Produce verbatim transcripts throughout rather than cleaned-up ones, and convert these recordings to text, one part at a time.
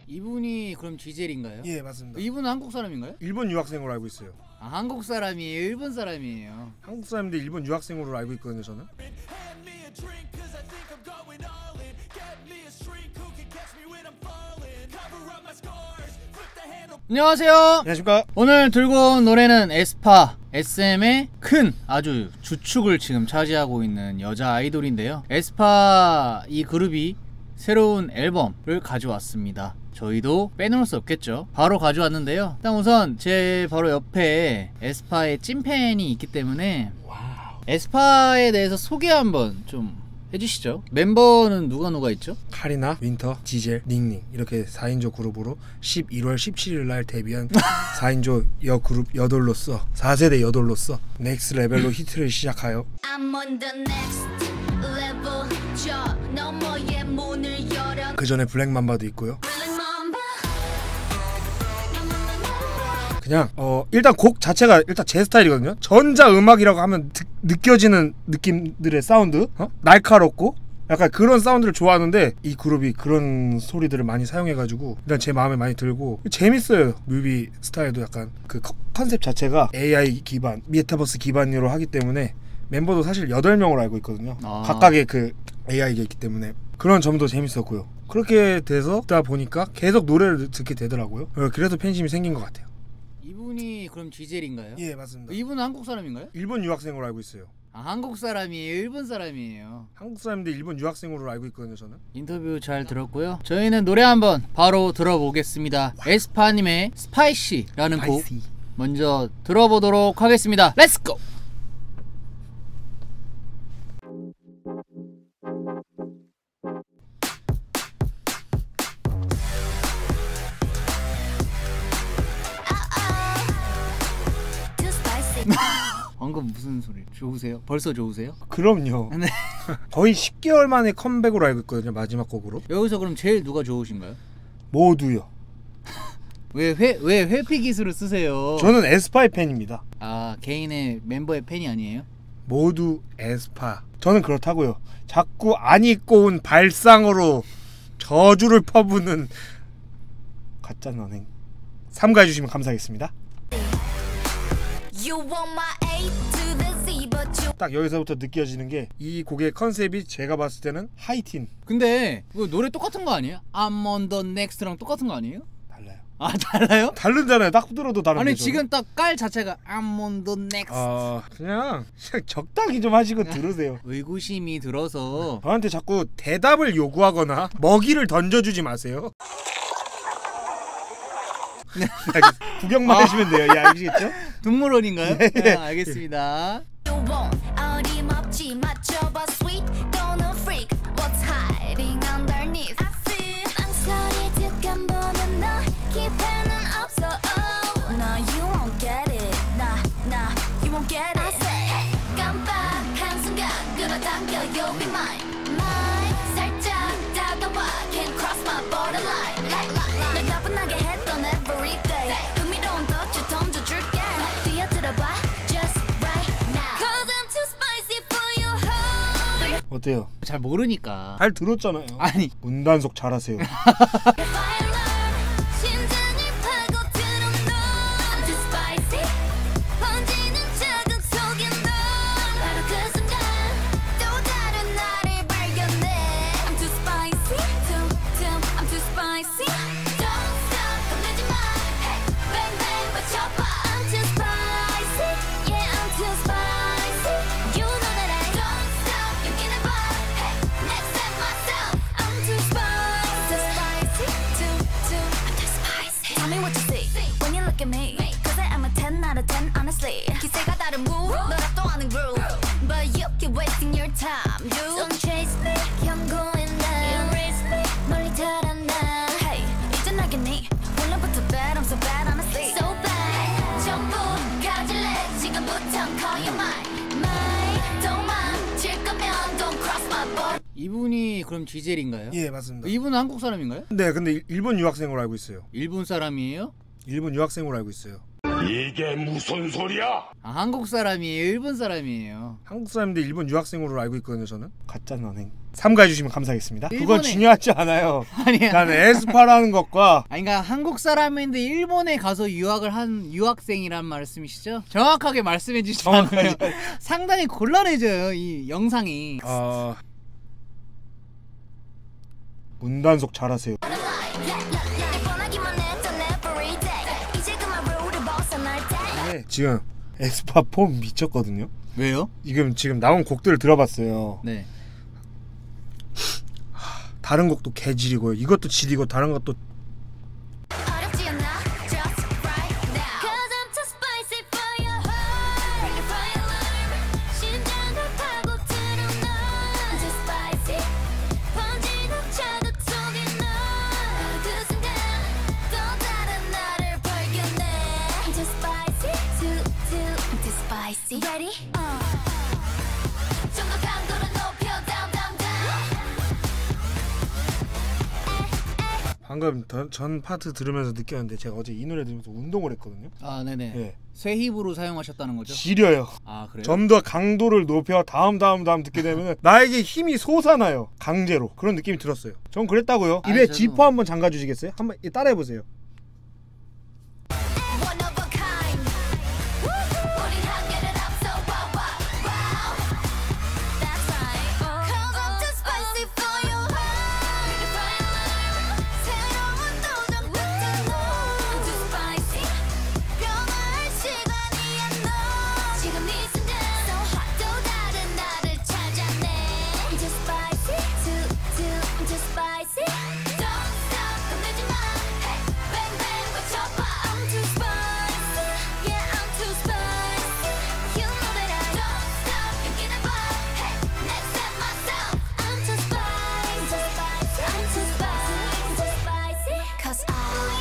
이분이 그럼 지젤인가요? 예, 맞습니다. 이분은 한국 사람인가요? 일본 유학생으로 알고 있어요. 아, 한국 사람이에요? 일본 사람이에요? 한국 사람인데 일본 유학생으로 알고 있거든요, 저는. 안녕하세요. 안녕하십니까. 오늘 들고 온 노래는 에스파 에스엠의 큰 아주 주축을 지금 차지하고 있는 여자 아이돌인데요. 에스파 이 그룹이 새로운 앨범을 가져왔습니다. 저희도 빼놓을 수 없겠죠. 바로 가져왔는데요. 일단 우선 제 바로 옆에 에스파의 찐팬이 있기 때문에 와우. 에스파에 대해서 소개 한번 좀 해주시죠. 멤버는 누가 누가 있죠? 카리나, 윈터, 지젤, 닝닝 이렇게 사 인조 그룹으로 십일월 십칠일 날 데뷔한 사 인조 여그룹 여돌로서 사 세대 여돌로서 넥스 레벨로 히트를 시작하여 그 전에 블랙맘바도 있고요. 그냥 어 일단 곡 자체가 일단 제 스타일이거든요. 전자 음악이라고 하면 드, 느껴지는 느낌들의 사운드, 어? 날카롭고 약간 그런 사운드를 좋아하는데 이 그룹이 그런 소리들을 많이 사용해가지고 일단 제 마음에 많이 들고 재밌어요. 뮤비 스타일도 약간 그 컨셉 자체가 에이아이 기반, 메타버스 기반으로 하기 때문에 멤버도 사실 여덟 명으로 알고 있거든요. 아. 각각의 그 에이아이가 있기 때문에 그런 점도 재밌었고요. 그렇게 돼서 듣다 보니까 계속 노래를 듣게 되더라고요. 그래서 팬심이 생긴 것 같아요. 이분이 그럼 지젤인가요? 예, 맞습니다. 이분은 한국 사람인가요? 일본 유학생으로 알고 있어요. 아, 한국 사람이에요? 일본 사람이에요? 한국 사람인데 일본 유학생으로 알고 있거든요, 저는. 인터뷰 잘 들었고요. 저희는 노래 한번 바로 들어보겠습니다. 에스파님의 스파이시라는 곡 먼저 들어보도록 하겠습니다. 렛츠고! 방금 무슨 소리? 좋으세요? 벌써 좋으세요? 그럼요. 네. 거의 십 개월 만에 컴백으로 알고 있거든요, 마지막 곡으로. 여기서 그럼 제일 누가 좋으신가요? 모두요. 왜 회, 왜 회피 기술을 쓰세요? 저는 에스파의 팬입니다. 아, 개인의 멤버의 팬이 아니에요? 모두 에스파. 저는 그렇다고요. 자꾸 안 입고 온 발상으로 저주를 퍼부는 가짜 연행 삼가해 주시면 감사하겠습니다. 딱 여기서부터 느껴지는 게 이 곡의 컨셉이 제가 봤을 때는 하이틴. 근데 그 노래 똑같은 거 아니에요? I'm on the next랑 똑같은 거 아니에요? 달라요. 아, 달라요? 다르잖아요. 딱 들어도 다른데. 아니 지금 딱 깔 자체가 I'm on the next. 아, 그냥, 그냥 적당히 좀 하시고 들으세요. 의구심이 들어서 저한테 자꾸 대답을 요구하거나 먹이를 던져주지 마세요. 구경만 하시면 돼요. 예, 아시겠죠? 동물원인가요? 네. 네, 알겠습니다. 어때요? 잘 모르니까. 잘 들었잖아요. 아니 문단속 잘하세요. 기세가 다른 move, 너랑 또 하는 groove, but you keep wasting your time. Don't chase me, 경고해 나. Erase me, 멀리 달아나. Hey, 이제 나겠니? 원래부터 bad, I'm so bad, honestly. So bad, 전부 가질래. 지금부터 call you mine, mine. 도망칠 거면 don't cross my border. 이분이 그럼 지젤인가요? 예, 맞습니다. 이분은 한국 사람인가요? 네, 근데 일본 유학생으로 알고 있어요. 일본 사람이에요? 일본 유학생으로 알고 있어요. 이게 무슨 소리야? 아, 한국 사람이에요? 일본 사람이에요? 한국 사람인데 일본 유학생으로 알고 있거든요. 저는 가짜 난행 삼가해 주시면 감사하겠습니다. 그건 일본에- 중요하지 않아요. 아니야. 난 에스파라는 것과 아니 그러니까 한국 사람인데 일본에 가서 유학을 한 유학생이란 말씀이시죠? 정확하게 말씀해 주시지 않으면 상당히 곤란해져요 이 영상이. 어... 문단속 잘하세요. 뻔하기만 했던 everyday 이제 그만 룰을 벗어날 때 네, 지금 에스파 폼 미쳤거든요. 왜요? 지금 지금 나온 곡들을 들어봤어요. 네. 다른 곡도 개질이고요. 이것도 질이고 다른 것도 어렵지 않아 just right now Cause I'm too spicy for your heart Bring the fire alarm 심장을 파고드는 너 I'm too spicy 번지는 차도 속에 너 그 순간 또 다른 나를 발견해 I'm too spicy too too I'm too spicy Ready? Uh. 좀 더 강도를 높여 down down down 방금 더, 전 파트 들으면서 느꼈는데 제가 어제 이 노래 들으면서 운동을 했거든요. 아 네네. 네. 쇠힙으로 사용하셨다는 거죠? 지려요. 아 그래요? 좀 더 강도를 높여 다음 다음 다음 듣게 되면 나에게 힘이 솟아나요. 강제로 그런 느낌이 들었어요. 전 그랬다고요. 아니, 입에 저도- 지퍼 한번 잠가 주시겠어요? 한번 따라해 보세요. One of a kind. 우린 한계를 앞서 wow wow wow. That's right. Cause I'm too spicy for your heart. Bring the fire alarm. 새로운 도전 같은 너. I'm too spicy. 변화할 시간이야 너. 지금 이 순간 so hot 또 다른 나를 찾아내. I'm too spicy, too too I'm too spicy. Don't stop 겁내지 마. Hey, bang bang 외쳐봐. I'm too spicy. Yeah, I'm too spicy. You know that I don't stop. 용기 내봐. Hey, next step myself. I'm too spicy. I'm too spicy. I'm too spicy. Cause I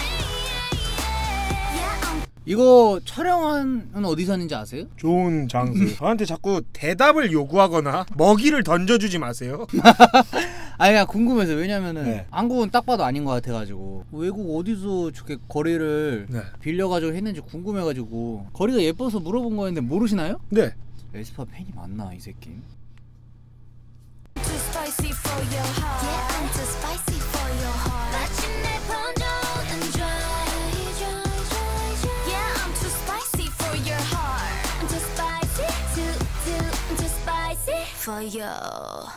yeah, I'm 이거 촬영은 어디서 하는지 아세요? 좋은 장소. 저한테 자꾸 대답을 요구하거나 먹이를 던져주지 마세요. 아니 그냥 궁금해서 왜냐면은 네. 한국은 딱 봐도 아닌 것 같아가지고 외국 어디서 저렇게 거리를 네. 빌려가지고 했는지 궁금해가지고 거리가 예뻐서 물어본 거였는데 모르시나요? 네. 에스파 팬이 맞나 이 새끼? too spicy for your heart. Yeah, I'm too spicy for your heart. 마침내 번져오는 dry, dry, dry, dry. Yeah, I'm too spicy for your heart. I'm too spicy, too, too, I'm too spicy for you.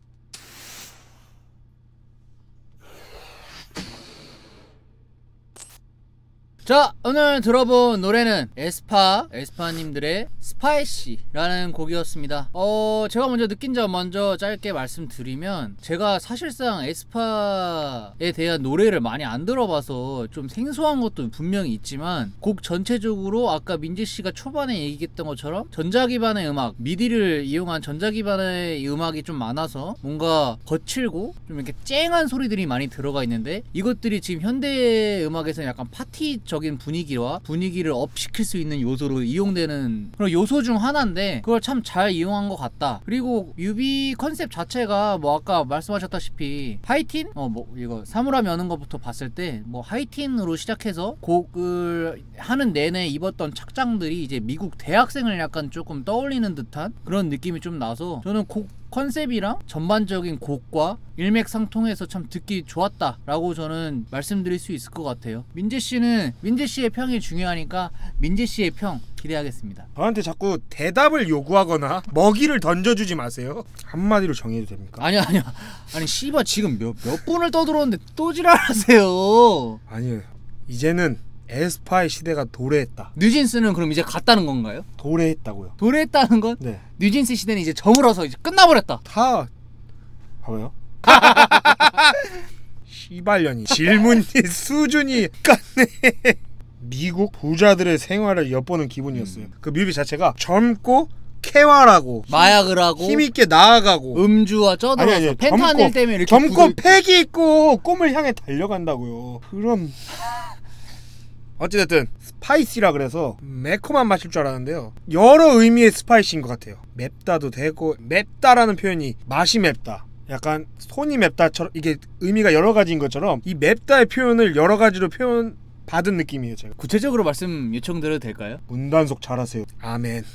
자 오늘 들어본 노래는 에스파 에스파님들의 스파이시라는 곡이었습니다. 어 제가 먼저 느낀 점 먼저 짧게 말씀드리면 제가 사실상 에스파에 대한 노래를 많이 안 들어봐서 좀 생소한 것도 분명히 있지만 곡 전체적으로 아까 민지씨가 초반에 얘기했던 것처럼 전자기반의 음악 미디를 이용한 전자기반의 음악이 좀 많아서 뭔가 거칠고 좀 이렇게 쨍한 소리들이 많이 들어가 있는데 이것들이 지금 현대 음악에서는 약간 파티 적인 분위기와 분위기를 업시킬 수 있는 요소로 이용되는 그런 요소 중 하나인데 그걸 참 잘 이용한 것 같다. 그리고 뮤비 컨셉 자체가 뭐 아까 말씀하셨다시피 하이틴? 어 뭐 이거 사물함 여는 것부터 봤을 때 뭐 하이틴으로 시작해서 곡을 하는 내내 입었던 착장들이 이제 미국 대학생을 약간 조금 떠올리는 듯한 그런 느낌이 좀 나서 저는 곡 컨셉이랑 전반적인 곡과 일맥상통해서 참 듣기 좋았다 라고 저는 말씀드릴 수 있을 것 같아요. 민재씨는 민재씨의 평이 중요하니까 민재씨의 평 기대하겠습니다. 저한테 자꾸 대답을 요구하거나 먹이를 던져주지 마세요. 한마디로 정해도 됩니까? 아니야 아니야 아니 씨발 지금 몇, 몇 분을 떠들었는데 또 지랄하세요. 아니에요. 이제는 에스파의 시대가 도래했다. 뉴진스는 그럼 이제 갔다는 건가요? 도래했다고요. 도래했다는 건 네. 뉴진스 시대는 이제 저물어서 이제 끝나버렸다. 다 봐봐요. 시발년이 질문이 수준이 깠네. 미국 부자들의 생활을 엿보는 기분이었어요. 그 뮤비 자체가 젊고 쾌활하고 마약을 하고 힘있게 나아가고 음주와 쩌들어서 펜타닐 때문에 이렇게 젊고 불을- 패기 있고 꿈을 향해 달려간다고요. 그럼 어찌됐든 스파이시라 그래서 매콤한 맛일 줄 알았는데요, 여러 의미의 스파이시인 것 같아요. 맵다도 되고, 맵다라는 표현이 맛이 맵다, 약간 손이 맵다처럼 이게 의미가 여러 가지인 것처럼 이 맵다의 표현을 여러 가지로 표현 받은 느낌이에요 제가. 구체적으로 말씀 요청드려도 될까요? 문단속 잘하세요. 아멘.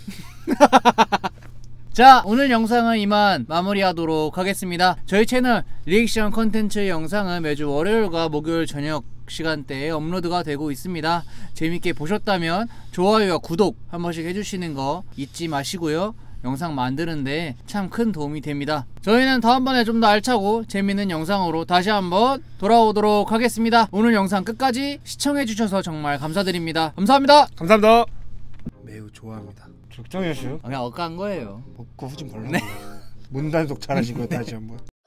자, 오늘 영상은 이만 마무리하도록 하겠습니다. 저희 채널 리액션 컨텐츠 영상은 매주 월요일과 목요일 저녁 시간대에 업로드가 되고 있습니다. 재밌게 보셨다면 좋아요와 구독 한 번씩 해주시는 거 잊지 마시고요. 영상 만드는데 참 큰 도움이 됩니다. 저희는 다음번에 좀 더 알차고 재밌는 영상으로 다시 한번 돌아오도록 하겠습니다. 오늘 영상 끝까지 시청해주셔서 정말 감사드립니다. 감사합니다. 감사합니다. 매우 좋아합니다. 적정히 하시오. 그냥 억까한 거예요. 먹고 후진 벌려. 네. 문단속 잘하시고요. 다시 한번.